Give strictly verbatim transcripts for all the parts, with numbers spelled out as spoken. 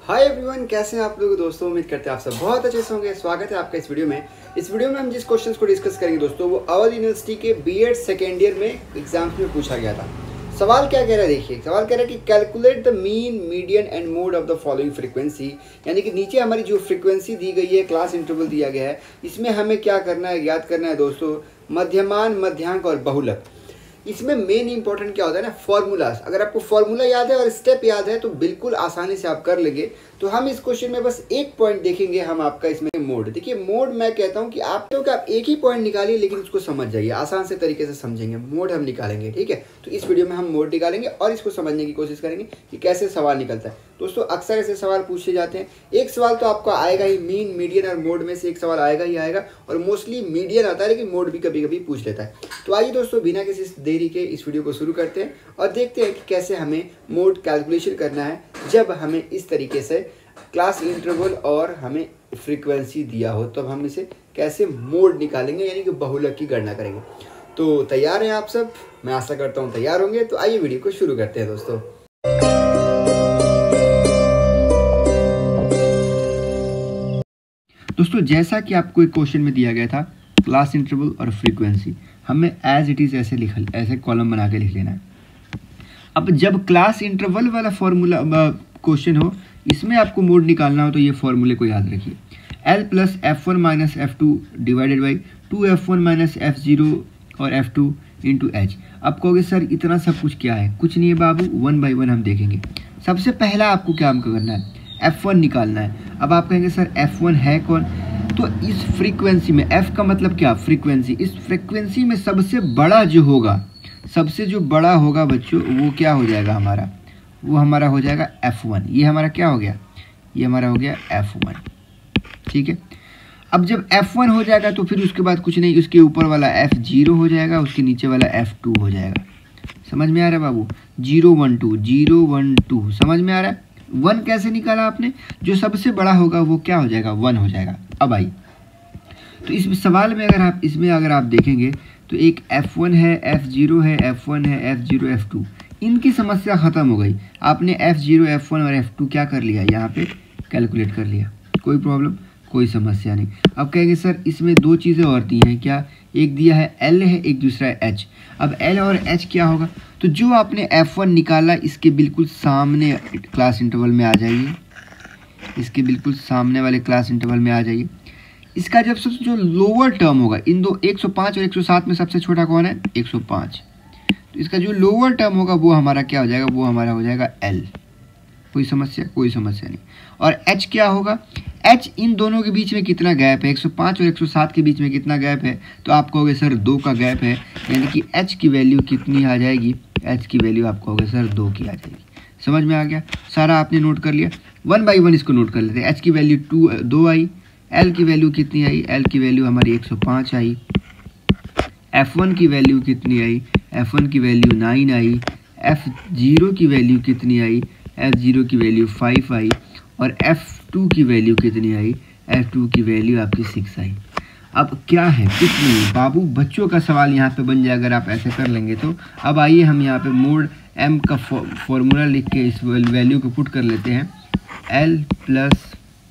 Hi everyone, कैसे हैं आप लोग दोस्तों। उम्मीद करते हैं आप सब बहुत अच्छे से होंगे। स्वागत है आपका इस वीडियो में। इस वीडियो में हम जिस क्वेश्चंस को डिस्कस करेंगे दोस्तों, वो अवध यूनिवर्सिटी के बीएड सेकेंड ईयर में एग्जाम्स में पूछा गया था। सवाल क्या कह रहा है, देखिए सवाल कह रहा है कि calculate the mean median and mode of the following frequency. यानी कि नीचे हमारी जो फ्रीक्वेंसी दी गई है, क्लास इंटरवल दिया गया है, इसमें हमें क्या करना है, याद करना है दोस्तों, मध्यमान, मध्यांक और बहुलक। इसमें मेन इंपॉर्टेंट क्या होता है ना, फॉर्मूलाज। अगर आपको फॉर्मूला याद है और स्टेप याद है तो बिल्कुल आसानी से आप कर लेंगे। तो हम इस क्वेश्चन में बस एक पॉइंट देखेंगे, हम आपका इसमें मोड। देखिए मोड मैं कहता हूं कि आप तो आप एक ही पॉइंट निकालिए, लेकिन उसको समझ जाइए, आसान से तरीके से समझेंगे। मोड हम निकालेंगे, ठीक है। तो इस वीडियो में हम मोड निकालेंगे और इसको समझने की कोशिश करेंगे कि कैसे सवाल निकलता है। दोस्तों अक्सर ऐसे सवाल पूछे जाते हैं, एक सवाल तो आपका आएगा ही, मीन, मीडियन और मोड में से एक सवाल आएगा ही आएगा, और मोस्टली मीडियन आता है, लेकिन मोड भी कभी कभी पूछ लेता है। तो आइए दोस्तों, बिना किसी देरी के इस वीडियो को शुरू करते हैं और देखते हैं कि कैसे हमें मोड कैलकुलेशन करना है जब हमें इस तरीके से क्लास इंटरवल और हमें फ्रीक्वेंसी दिया हो। तब हम इसे कैसे मोड निकालेंगे, यानी कि बहुलक की गणना करेंगे। तो तैयार हैं आप सब? मैं आशा करता हूं तैयार होंगे। तो आइए वीडियो को शुरू करते हैं दोस्तों। दोस्तों जैसा कि आपको एक क्वेश्चन में दिया गया था, क्लास इंटरवल और फ्रीक्वेंसी, हमें एज इट इज़ ऐसे लिख ऐसे कॉलम बना के लिख लेना है। अब जब क्लास इंटरवल वाला फॉर्मूला क्वेश्चन हो, इसमें आपको मोड निकालना हो, तो ये फॉर्मूले को याद रखिए। L plus F one minus F two divided by two F one minus F zero और एफ टू इंटू एच। अब कहोगे सर इतना सब कुछ क्या है? कुछ नहीं है बाबू, वन बाई वन हम देखेंगे। सबसे पहला आपको क्या करना है, एफ वन निकालना है। अब आप कहेंगे सर एफ वन है कौन? तो इस फ्रीक्वेंसी में, एफ का मतलब क्या, फ्रीक्वेंसी, इस फ्रीक्वेंसी में सबसे बड़ा जो होगा, सबसे जो बड़ा होगा बच्चों, वो क्या हो जाएगा हमारा, वो हमारा हो जाएगा एफ वन। ये हमारा क्या हो गया, ये हमारा हो गया एफ वन, ठीक है। अब जब एफ वन हो जाएगा तो फिर उसके बाद कुछ नहीं, उसके ऊपर वाला एफ जीरो हो जाएगा, उसके नीचे वाला एफ टू हो जाएगा। समझ में आ रहा है बाबू? Zero one two, zero one two, समझ में आ रहा है? वन कैसे निकाला आपने? जो सबसे बड़ा होगा वो क्या हो जाएगा, वन हो जाएगा। अब आई तो इस सवाल में अगर आप इसमें अगर आप देखेंगे तो एक एफ वन है, एफ जीरो है, एफ वन है, एफ जीरो, एफ टू, इनकी समस्या ख़त्म हो गई। आपने एफ जीरो, एफ वन और एफ टू क्या कर लिया, यहाँ पे कैलकुलेट कर लिया, कोई प्रॉब्लम, कोई समस्या नहीं। अब कहेंगे सर इसमें दो चीज़ें और दी हैं क्या, एक दिया है एल है, एक दूसरा है एच। अब एल और एच क्या होगा, तो जो आपने एफ वन निकाला इसके बिल्कुल सामने क्लास इंटरवल में आ जाइए, इसके बिल्कुल सामने वाले क्लास इंटरवल में आ जाइए। इसका जब सबसे जो लोअर टर्म होगा, इन दो एक सौ पाँच और एक सौ सात में सबसे छोटा कौन है, एक सौ पाँच। तो इसका जो लोअर टर्म होगा वो हमारा क्या हो जाएगा, वो हमारा हो जाएगा एल। कोई समस्या? कोई समस्या नहीं। और एच क्या होगा, एच इन दोनों के बीच में कितना गैप है, एक सौ पाँच और एक सौ सात के बीच में कितना गैप है, तो आप कहोगे सर दो का गैप है, यानी कि एच की वैल्यू कितनी आ जाएगी, एच की वैल्यू आप कहोगे सर दो की आ जाएगी। समझ में आ गया? सारा आपने नोट कर लिया। वन बाई वन इसको नोट कर लेते हैं। एच की वैल्यू टू दो आई, एल की वैल्यू कितनी आई, एल की वैल्यू हमारी एक सौ पाँच आई, एफ वन की वैल्यू कितनी आई, एफ वन की वैल्यू नाइन आई, एफ जीरो की वैल्यू कितनी आई, एफ जीरो की वैल्यू फाइव आई, और एफ टू की वैल्यू कितनी आई, एफ टू की वैल्यू आपकी सिक्स आई। अब क्या है, कुछ नहीं बाबू, बच्चों का सवाल यहाँ पे बन जाए अगर आप ऐसे कर लेंगे तो। अब आइए हम यहाँ पे मोड एम का फॉर्मूला लिख के इस वैल्यू को पुट कर लेते हैं। L plus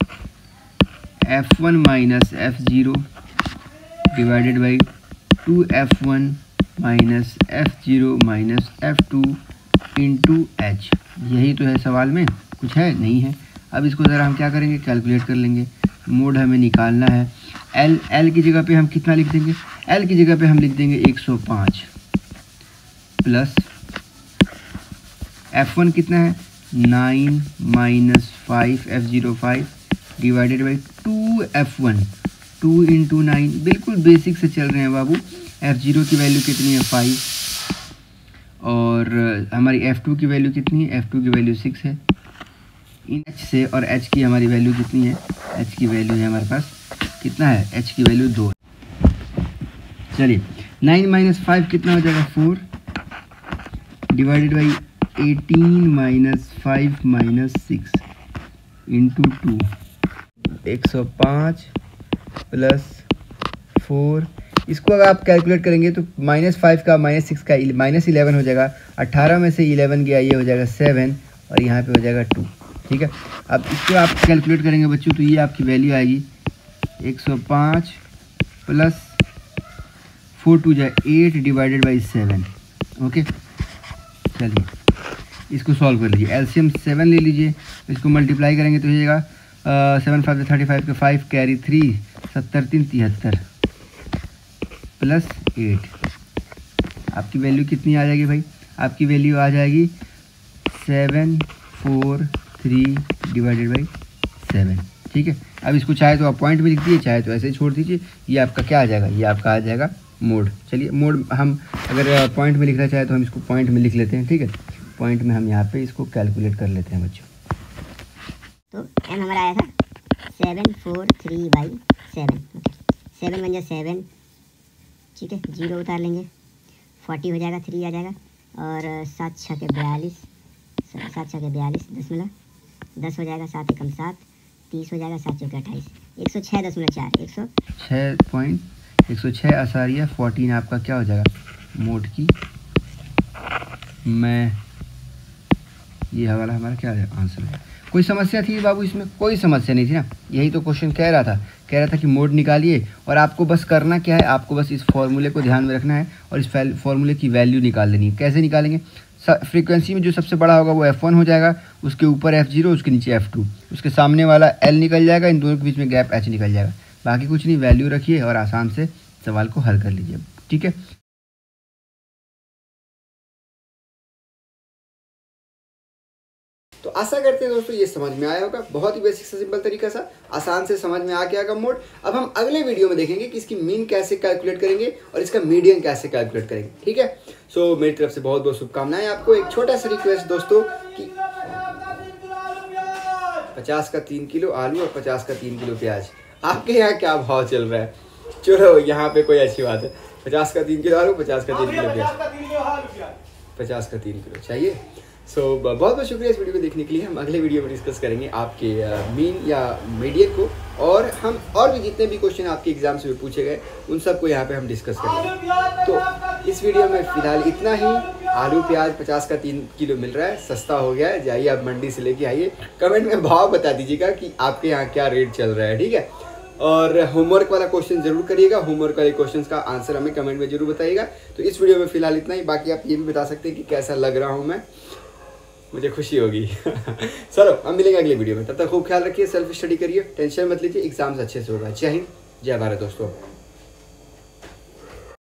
F one minus F zero divided by two F one minus F zero minus F two into H. यही तो है सवाल में, कुछ है नहीं है। अब इसको ज़रा हम क्या करेंगे, कैलकुलेट कर लेंगे। मोड हमें निकालना है। एल एल की जगह पे हम कितना लिख देंगे, एल की जगह पे हम लिख देंगे एक सौ पाँच प्लस एफ वन कितना है, nine minus five F zero five divided by two F one, two into nine. बिल्कुल बेसिक से चल रहे हैं बाबू। एफ जीरो की वैल्यू कितनी है, फाइव, और हमारी एफ टू की वैल्यू कितनी है, एफ टू की वैल्यू सिक्स है। इन एच से और एच की हमारी वैल्यू कितनी है, एच की वैल्यू है हमारे पास कितना है, एच की वैल्यू दो। चलिए नाइन माइनस फाइव कितना हो जाएगा, four divided by eighteen minus five minus six into two, एक सौ पाँच प्लस फोर। इसको अगर आप कैलकुलेट करेंगे तो माइनस फाइव का माइनस सिक्स का माइनस इलेवन हो जाएगा। अट्ठारह में से इलेवन गया, ये हो जाएगा सेवन, और यहाँ पे हो जाएगा टू। ठीक है। अब इसको आप कैलकुलेट करेंगे बच्चों, तो ये आपकी वैल्यू आएगी एक सौ पाँच प्लस फोर टू जा eight divided by seven. Okay, चलिए इसको सॉल्व कर लीजिए। एलसीएम सेवन ले लीजिए, इसको मल्टीप्लाई करेंगे तो जाएगा सेवन फाइव थर्टी फाइव के फाइव कैरी थ्री, सत्तर तीन तिहत्तर प्लस एट। आपकी वैल्यू कितनी आ जाएगी भाई? आपकी वैल्यू आ जाएगी seven four three divided by seven. ठीक है, अब इसको चाहे तो आप पॉइंट में लिख दीजिए, चाहे तो ऐसे ही छोड़ दीजिए। ये आपका क्या आ जाएगा? ये आपका आ जाएगा मोड। चलिए मोड हम अगर पॉइंट में लिखना चाहे तो हम इसको पॉइंट में लिख लेते हैं। ठीक है, पॉइंट में हम यहाँ पे इसको कैलकुलेट कर लेते हैं बच्चों। तो एम हमारा आया था seven four three by seven. Seven बन जाए सेवन, ठीक है, जीरो उतार लेंगे, फोर्टी हो जाएगा, थ्री आ जाएगा, और सात छः के बयालीस, सात छः के बयालीस, दस मिला दस हो जाएगा, सात एकम सात, तीस हो जाएगा, सात चौके अट्ठाईस, एक सौ छः दशमलव चार, एक सौ छः पॉइंट एक सौ छः आसारिया फोर्टीन आपका क्या हो जाएगा मोड की। मैं ये वाला हमारा क्या है आंसर है। कोई समस्या थी बाबू इसमें? कोई समस्या नहीं थी ना, यही तो क्वेश्चन कह रहा था। कह रहा था कि मोड निकालिए, और आपको बस करना क्या है, आपको बस इस फॉर्मूले को ध्यान में रखना है और इस फॉर्मूले की वैल्यू निकाल लेनी है। कैसे निकालेंगे? फ्रीक्वेंसी में जो सबसे बड़ा होगा वो एफ वन हो जाएगा, उसके ऊपर एफ जीरो, उसके नीचे एफ टू, उसके सामने वाला एल निकल जाएगा, इन दोनों के बीच में गैप एच निकल जाएगा। बाकी कुछ नहीं, वैल्यू रखिए और आसान से सवाल को हल कर लीजिए। ठीक है, तो आशा करते हैं दोस्तों ये समझ में आया होगा। बहुत ही बेसिक से सिंपल तरीका सा आसान से समझ में आ गया होगा मोड। अब हम अगले वीडियो में देखेंगे कि इसकी मीन कैसे कैलकुलेट करेंगे और इसका मीडियन कैसे कैलकुलेट करेंगे। ठीक है, सो मेरी तरफ से बहुत बहुत शुभकामनाएं आपको। एक छोटा सा रिक्वेस्ट दोस्तों कि पचास का तीन किलो आलू और पचास का तीन किलो प्याज, आपके यहाँ क्या भाव चल रहा है? चलो यहाँ पे कोई अच्छी बात है, पचास का तीन किलो आलू, पचास का तीन किलो प्याज, पचास का तीन किलो चाहिए। सो so, बहुत बहुत शुक्रिया इस वीडियो को देखने के लिए। हम अगले वीडियो में डिस्कस करेंगे आपके मीन या मीडियन को, और हम और भी जितने भी क्वेश्चन आपके एग्जाम से पूछे गए उन सब को यहाँ पे हम डिस्कस करेंगे। तो इस वीडियो में फिलहाल इतना ही। आलू प्याज पचास का तीन किलो मिल रहा है, सस्ता हो गया है, जाइए आप मंडी से लेके आइए। कमेंट में भाव बता दीजिएगा कि आपके यहाँ क्या रेट चल रहा है। ठीक है, और होमवर्क वाला क्वेश्चन जरूर करिएगा। होमवर्क वाले क्वेश्चंस का आंसर हमें कमेंट में जरूर बताइएगा। तो इस वीडियो में फिलहाल इतना ही। बाकी आप ये भी बता सकते हैं कि कैसा लग रहा हूँ मैं, मुझे खुशी होगी। चलो हम मिलेंगे अगले वीडियो में, तब तक खूब ख्याल रखिए, सेल्फ स्टडी करिए, टेंशन मत लीजिए, एग्जाम्स अच्छे से होगा। जय हिंद, जय भारत दोस्तों।